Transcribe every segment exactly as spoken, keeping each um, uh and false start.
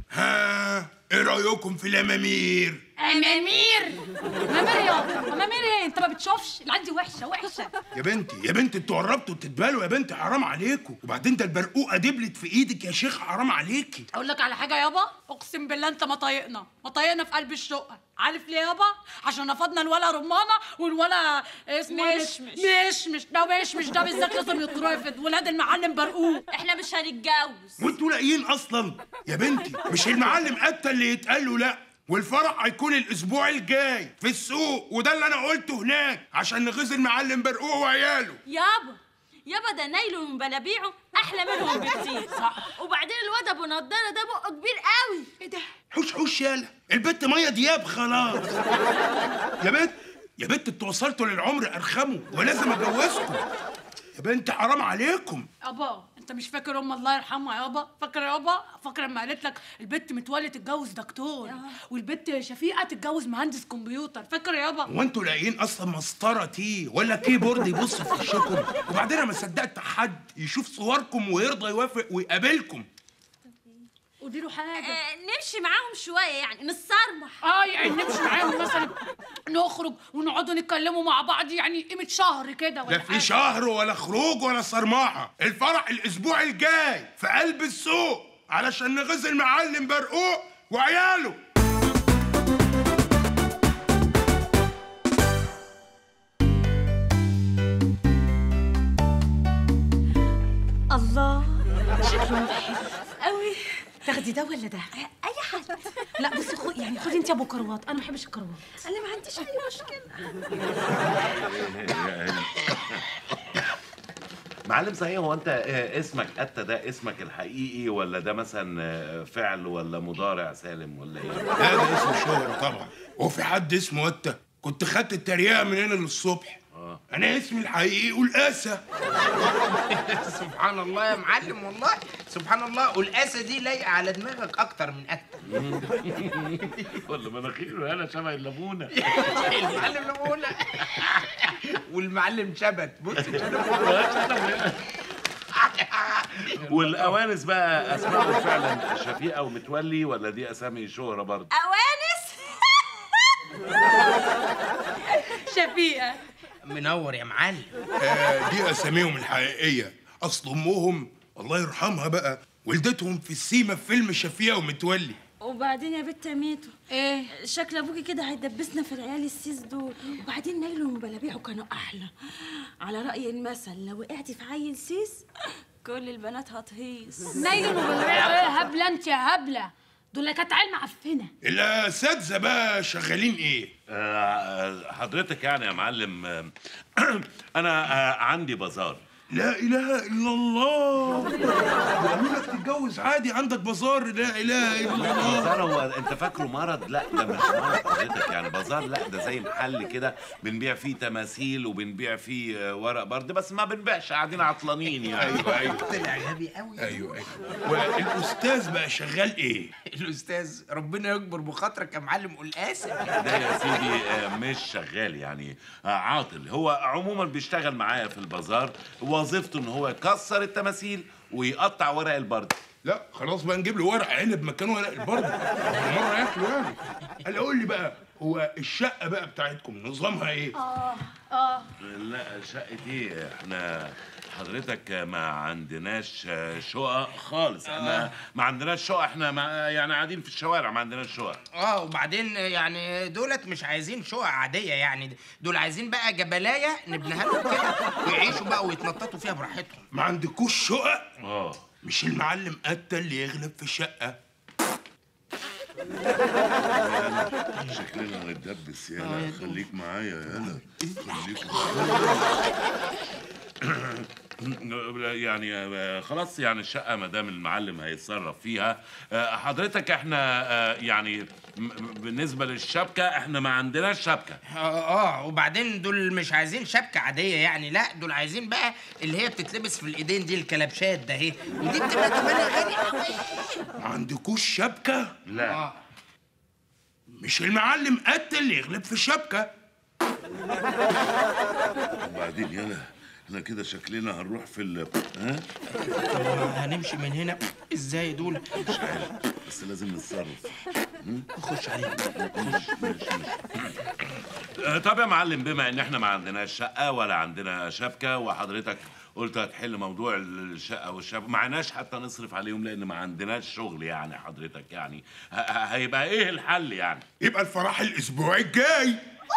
ها ايه رايكم في الامامير؟ امامير؟ امامير يابا، امامير ايه؟ انت ما بتشوفش؟ العيال دي وحشه وحشه. يا بنتي يا بنتي انتوا قربتوا تتبالوا يا بنتي، حرام عليكم. وبعدين ده البرقوقه دبلت في ايدك يا شيخ، حرام عليكي. اقول لك على حاجه يابا، اقسم بالله انت ما طايقنا، ما طايقنا في قلب الشقه. عارف ليه يابا؟ عشان نفضنا الولا رمانه والولا اسمه مش مش مش ده مش مش ده بالذات لازم يترفض. ولاد المعلم برقوق احنا مش هنتجوز. وانتوا لاقيين اصلا يا بنتي؟ مش المعلم قتل اللي يتقال له لا، والفرح هيكون الاسبوع الجاي في السوق، وده اللي انا قلته هناك عشان نغيظ المعلم برقوق وعياله. يابا يابا ده نايله ومبلابيعه احلى منهم بكتير. صح. وبعدين الواد ابو نضاره ده بقه كبير قوي. ايه ده؟ حوش حوش يالا، البت ميه دياب خلاص. يا بنت يا بنت انتوا وصلتوا للعمر ارخموا ولازم اتجوزكم. يا بنت حرام عليكم. ابا انت مش فاكر ام الله يرحمها يابا؟ فاكر يابا؟ فاكر لما قالت لك البت متولي تتجوز دكتور والبت شفيقه تتجوز مهندس كمبيوتر؟ فاكر يابا؟ هو انتوا لاقيين اصلا مسطره تي ولا كيبورد يبص في وشكم؟ وبعدين انا ما صدقت حد يشوف صوركم ويرضى يوافق ويقابلكم. قولي له حاجه. آه نمشي معاهم شويه يعني نتصرمح. اه يعني نمشي معاهم مثلا، نخرج ونقعدوا نتكلموا مع بعض يعني قيمه شهر كده ولا لا في شهر ولا خروج ولا صرماحه. الفرح الاسبوع الجاي في قلب السوق علشان نغيظ المعلم برقوق وعياله. الله شكله حلو قوي. تاخدي ده ولا ده؟ اي حد. لا بصي خد يعني خدي انت ابو كروات، انا ما بحبش الكروات. انا ما عنديش اي مشكله. معلم صحيح، هو انت اسمك قتة ده اسمك الحقيقي ولا ده مثلا فعل ولا مضارع سالم ولا ايه؟ لا ده اسم الشهرة طبعا. هو في حد اسمه قتة؟ كنت خدت التريقة من هنا للصبح. اه انا اسمي الحقيقي قلقاسة. سبحان الله يا معلم، والله سبحان الله. قلقاسة دي لايقة على دماغك أكتر من قتة. ولا مناخيره انا شبه الليمونة. المعلم ليمونة والمعلم شبت. بص والأوانس بقى أسمائهم فعلا شفيقة ومتولي ولا دي أسامي شهرة برضه؟ أوانس؟ شفيقة. منور يا معلم. آه دي أساميهم الحقيقية. أصل أمهم الله يرحمها بقى ولدتهم في السيما في فيلم شفيقة ومتولي. وبعدين يا بت ميتو ايه شكل ابوكي كده هيدبسنا في العيال السيس دول. وبعدين نايله ومبلابيعه كانوا احلى. على راي المثل لو وقعتي في عيل سيس كل البنات هتهيص. نايله ومبلابيعه ايه هبله انت يا هبله؟ دول كانت عيال معفنه. الاساتذه بقى شغالين ايه؟ آه حضرتك يعني يا معلم آه انا آه عندي بازار. لا اله الا الله. بيقولوا لك تتجوز عادي عندك بازار. لا اله الا الله. بازار هو انت فاكره مرض؟ لا ده مش مرض حضرتك، يعني بازار لا ده زي محل كده بنبيع فيه تماثيل وبنبيع فيه ورق برد، بس ما بنبيعش قاعدين عطلانين يعني. ايوه ايوه طلع غبي قوي. ايوه ايوه. والاستاذ بقى شغال ايه؟ الاستاذ ربنا يكبر بخاطرك يا معلم قلقاسة. ده يا سيدي مش شغال يعني عاطل. هو عموما بيشتغل معايا في البازار، وظيفته ان هو يكسر التماثيل ويقطع ورق البرد. لا خلاص بقى نجيب له ورق عنب مكان ورق البرد مره ياكله يعني. قال قول لي بقى هو الشقه بقى بتاعتكم نظامها ايه؟ اه اه لا شقه ايه؟ احنا حضرتك ما عندناش شقق خالص. احنا آه. ما عندناش شقق. احنا ما يعني قاعدين في الشوارع ما عندناش شقق. اه وبعدين يعني دولت مش عايزين شقق عاديه، يعني دول عايزين بقى جبلايه نبنيها لهم كده ويعيشوا بقى ويتنططوا فيها براحتهم. ما عندكوش شقق؟ اه مش المعلم قتل اللي يغلب في شقه. شكلنا هنتدبس يالا. خليك معايا يالا، خليك يعني خلاص يعني الشقه ما دام المعلم هيتصرف فيها. حضرتك احنا يعني بالنسبه للشبكه احنا ما عندناش شبكه. اه اه وبعدين دول مش عايزين شبكه عاديه يعني، لا دول عايزين بقى اللي هي بتتلبس في الايدين دي الكلبشات ده اهي، ودي بتبقى كمان غاليه قوي. ما عندكوش شبكه؟ لا آه. مش المعلم قتل اللي يغلب في الشبكه. وبعدين يالا احنا كده شكلنا هنروح في ال ها؟ هنمشي من هنا ازاي دول؟ مش عارف بس لازم نتصرف. خش عليه. ماشي ماشي ماشي. طب يا معلم، بما ان احنا ما عندناش شقه ولا عندنا شبكه، وحضرتك قلت هتحل موضوع الشقه والشبكه، معناش حتى نصرف عليهم لان ما عندناش شغل يعني حضرتك، يعني هيبقى ايه الحل يعني؟ يبقى الفرح الاسبوع الجاي.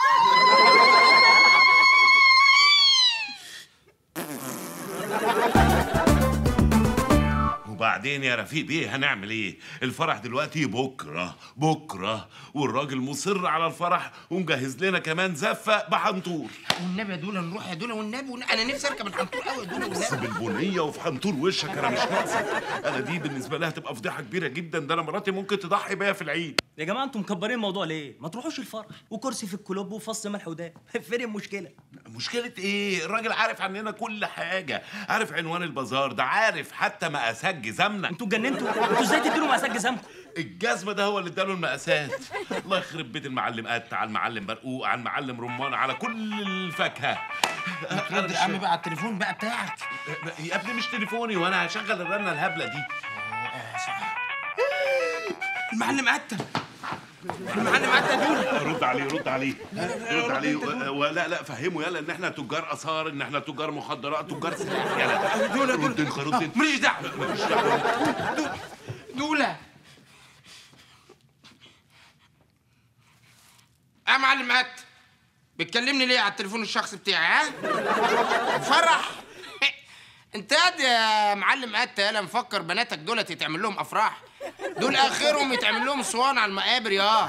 وبعدين يا رفيق بيه هنعمل ايه؟ الفرح دلوقتي بكره بكره، والراجل مصر على الفرح ومجهز لنا كمان زفه بحنطور. والنبي يا دولا نروح يا دولا والنبي، والنبي انا نفسي اركب الحنطور قوي يا دولا بس والنبي. بالبنيه وفي حنطور وشك انا مش ناقصك. انا دي بالنسبه لها هتبقى فضيحه كبيره جدا، ده انا مراتي ممكن تضحي بيا في العيد. يا جماعه انتوا مكبرين الموضوع ليه؟ ما تروحوش الفرح وكرسي في الكلوب وفص ملح وداب. فين المشكله؟ مشكله ايه؟ الراجل عارف عننا كل حاجه، عارف عنوان البازار ده، عارف حتى مقاسات جزامنا. انتوا اتجننتوا؟ انتوا ازاي تديله مقاسات جزامكم؟ الجزمه ده هو اللي اداله المقاسات. الله يخرب بيت المعلم قت على المعلم برقوق على المعلم رمان على كل الفاكهه. رد يا عم بقى على التليفون بقى بتاعك. يا ابني مش تليفوني وانا هشغل الرنه الهبله دي. المعلم قتل. المعلم قتل دول. رد عليه رد عليه رد عليه ولا لا فهمه يلا ان احنا تجار اثار، ان احنا تجار مخدرات، تجار سلاح. يلا دولا رد انت رد انت. ماليش دعوه ماليش دعوه. دولا يا معلم قت بتكلمني ليه على التليفون الشخصي بتاعي؟ ها فرح انت قاعد يا معلم قت يالا مفكر بناتك دولت يتعمل لهم افراح؟ دول اخرهم يتعمل لهم صوان على المقابر. يا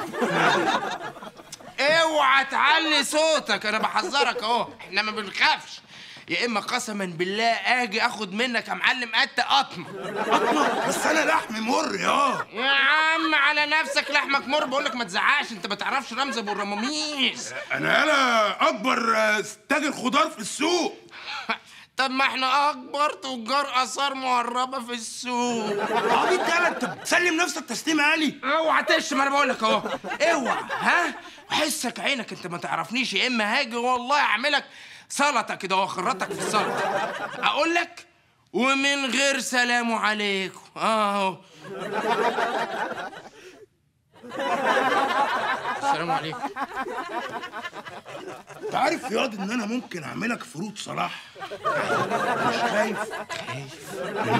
اوعى تعلي صوتك، انا بحذرك اهو، احنا ما بنخافش. يا اما قسما بالله اجي اخد منك يا معلم قت قطمه. قطمه؟ بس انا لحمي مر يا يا عم على نفسك لحمك مر، بقول لك ما تزعقش، انت ما تعرفش رمز ابو الرماميس. انا انا اكبر تاجر خضار في السوق. طب ما احنا اكبر تجار اثار مهربه في السوق. عبيط ده، انت بتسلم نفسك تسليم آلي. اوعى تشتم، انا بقول لك اهو اوعى. ها حسك عينك، انت ما تعرفنيش، يا اما هاجي والله اعملك سلطه كده واخرطك في السلطه. اقول لك ومن غير سلام عليكم اهو. السلام عليكم. انت عارف ياض ان انا ممكن اعملك فروض صلاح؟ مش خايف؟ خايف.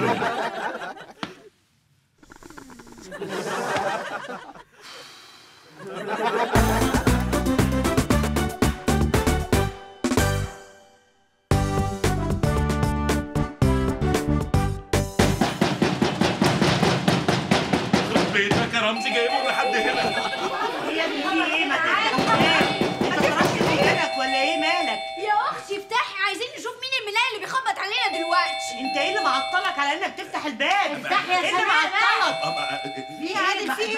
بيتك يا رمزي جايبه لحد هنا. يا ابني في ايه؟ ما انت طرشت دماغك ولا ايه مالك؟ يا اختي افتحي، عايزين نشوف مين الملاي اللي بيخبط علينا دلوقتي. انت ايه اللي معطلك على انك تفتح الباب؟ افتحي يا ايه اللي سلامة. معطلك؟ في ايه عادل؟ في ايه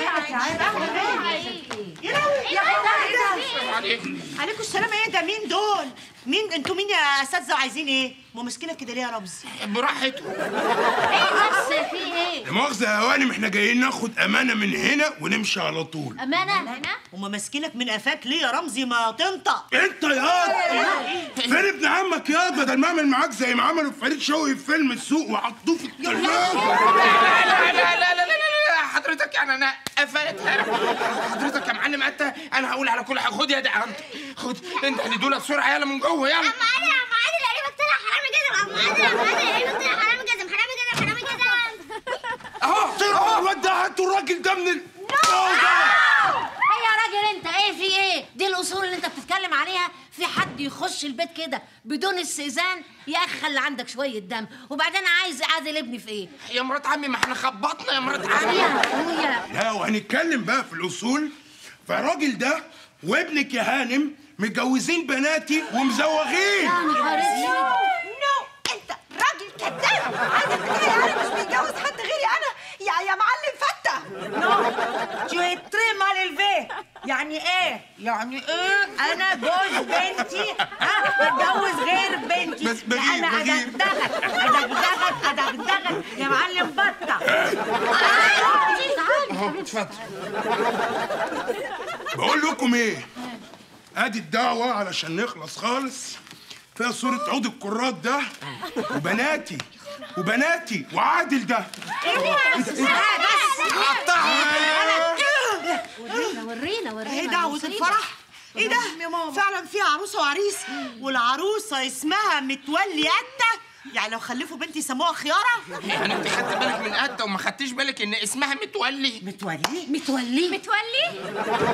يا لهوي يا السلام عليكم. عليكم السلام. ايه ده؟ مين دول؟ مين انتوا؟ مين يا اساتذه وعايزين ايه؟ ما ماسكينك كده ليه يا رمزي؟ براحتكم. ايه بس في ايه؟ لا مؤاخذة يا هوانم، احنا جايين ناخد امانة من هنا ونمشي على طول. امانة؟ امانة؟ هما ماسكينك من قفاك ليه يا رمزي؟ ما تنطق. انت ياض فين ابن عمك ياض؟ بدل ما اعمل معاك زي ما عملوا في فريد شوقي في فيلم السوق وحطوه في التلاجة. لا لا لا لا لا لا حضرتك يعني انا قفلت حضرتك يا معلم قت. انا هقول على كل حاجه. خد يا ده انت، خد انت اللي دول بسرعه يلا من جوه يلا. عم عادل عم عادل قريبك طلع حرامي جزم. عم عادل عم عادل قريبك طلع حرامي جزم. حرامي جزم حرامي جزم. اهو طلعوا الواد ده، هاتوا الراجل ده من ال ايه يا راجل انت؟ ايه في ايه؟ دي الاصول اللي انت بتتكلم عليها؟ في حد يخش البيت كده بدون استئذان؟ يا اخي خلي عندك شويه دم. وبعدين عايز عادل ابني في ايه؟ يا مرات عمي ما احنا خبطنا يا مرات عمي. يا اخويا لا، وهنتكلم بقى في الاصول. فالراجل ده وابنك يا هانم متجوزين بناتي ومزوغين. يا نهار اسود. نو، انت راجل كذاب. عايزك تقولي انا مش بيتجوز حد غيري انا يا يا معلم فتة. نو جو تري مال الفي. يعني ايه؟ يعني ايه؟ انا جوز بنتي ها اتجوز غير بنتي. بس بغير- انا بغير. ادغدغك ادغدغك ادغدغك يا معلم بطة. اهو اتفضل. بقول لكم ايه، ادي الدعوة علشان نخلص خالص. فيها صورة عود الكرات ده وبناتي وبناتي وعادل ده. ايه ده؟ بس قطعها الفرح؟ ايه ده؟ فعلا في عروسه وعريس، والعروسه اسمها متولي قته، يعني لو خلفوا بنتي يسموها خياره؟ يعني انت خدت بالك من قته وما خدتيش بالك ان اسمها متولي؟ متولي؟ متولي متولي؟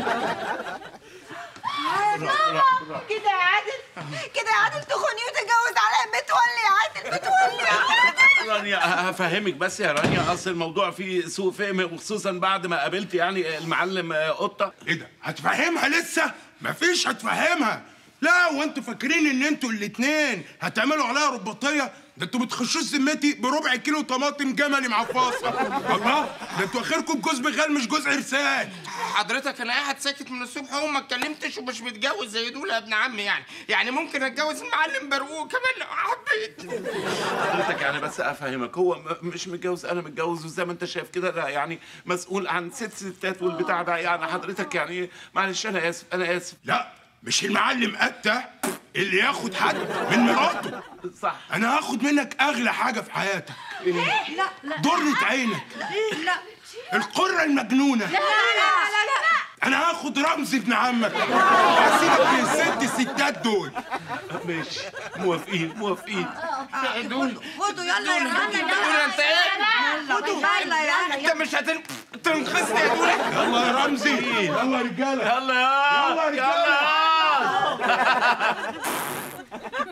كده يا عادل، كده يا عادل تخوني وتتجوز عليا متولي يا عادل، متولي يا عادل. رانيا هفهمك بس يا رانيا، اصل الموضوع فيه سوء فهم، وخصوصا بعد ما قابلت يعني المعلم قطه. ايه ده؟ هتفهمها لسه؟ مفيش هتفهمها. لا وانتوا فاكرين ان انتوا الاتنين هتعملوا عليها رباطيه؟ ده انتوا بتخشوا ذمتي بربع كيلو طماطم جملي معفصه. الله، ده انتوا اخركم جوز بغال مش جوز عرسان. حضرتك انا قاعد ساكت من الصبح وما اتكلمتش ومش متجوز زي دول يا ابن عمي، يعني يعني ممكن اتجوز المعلم برقوق كمان لو حبيت. حضرتك يعني بس افهمك، هو م- مش متجوز، انا متجوز، وزي ما انت شايف كده لا يعني مسؤول عن ست ستات والبتاع ده، يعني حضرتك يعني معلش انا اسف انا اسف. لا مش المعلم قتة اللي ياخد حد من مراته. صح. انا هاخد منك اغلى حاجه في حياتك. لا لا ضرة عينك، لا القرة المجنونة. لا لا لا لا انا هاخد رمزي ابن عمك واسيبك من الست ستات دول. ماشي، موافقين موافقين. دول خدوا يلا يا راجل، دول انت ايه؟ خدوا يلا يلا انت مش هتنقذني يا دول. يلا يا رمزي، يلا يا رجاله، يلا يا يلا يا رجاله.